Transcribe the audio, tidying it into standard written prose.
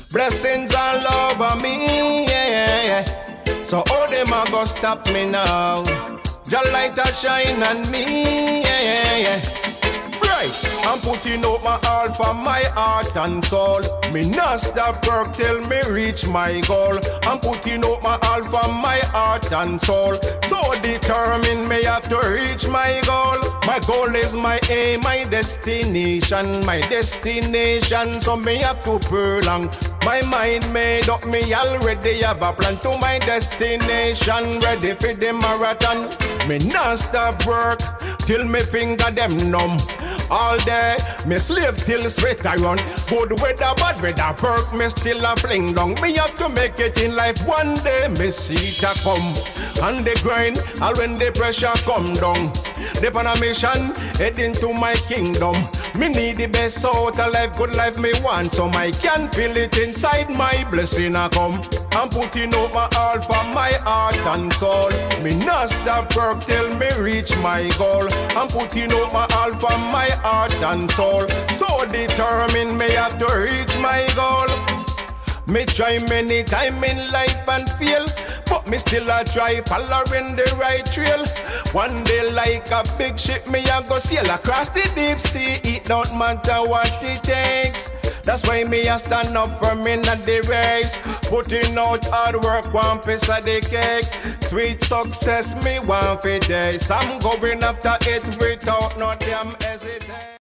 Blessings all over me, yeah. So all them a go stop me now. Your light a shine on me, yeah. Right, I'm putting out my all for my heart and soul. Me not stop work till me reach my goal. I'm putting out my all for my heart and soul. So determined me have to reach my goal. My goal is my aim, my destination. My destination, so me have to prolong. My mind made up, me already have a plan to my destination. Ready for the marathon. Me not stop work till me finger them numb. All day, me slave till sweat I run. Good weather, bad weather, perk, me still a fling down. Me have to make it in life one day, me see it a come. And the grind, all when the pressure come down. Dip on a mission, heading to my kingdom. Me need the best out of life, good life me want. So I can feel it inside my blessing a come. I'm putting out my all for my heart and soul. Me not stop work till me reach my goal. I'm putting out my all for my heart and soul. So determined me have to reach my goal. Me try many time in life and fail, but me still a try following the right trail. One day like a big ship me a go sail across the deep sea. It don't matter what it takes. That's why me a stand up for me not the race. Putting out hard work, one piece of the cake. Sweet success me want for days. I'm going after it without no damn hesitation.